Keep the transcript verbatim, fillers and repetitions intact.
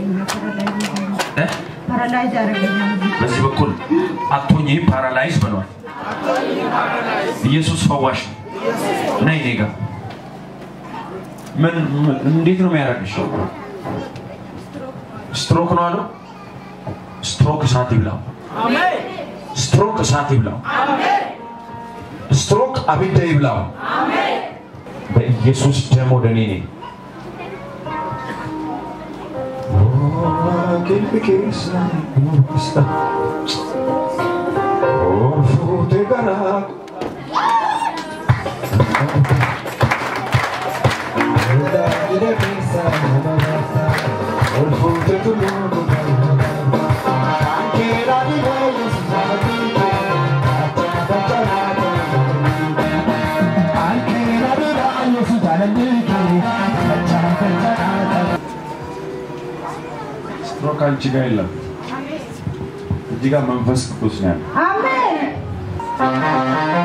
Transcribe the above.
ፓራላይዝ አድርጎኛል በዚህ በኩል አጥቶኝ ፓራላይዝ ብሏል ኢየሱስ ፈዋሽ ነይ ነጋ ምን እንዴት ነው የሚያረግሽ ስትሮክ ነው አሉ ስትሮክ ሳት ይብላው አሜን ስትሮክ ሳት ይብላው አሜን ስትሮክ አብዳ ይብላው አሜን በኢየሱስ ደም ወደኔ ነኝ Kelpikes na basta or fute garak da ide pensa basta or fute tu mundo anche la di voi santi anche la di voi santi Stroke anchi ga illa. Amen. Diga manfas kusna. Amen.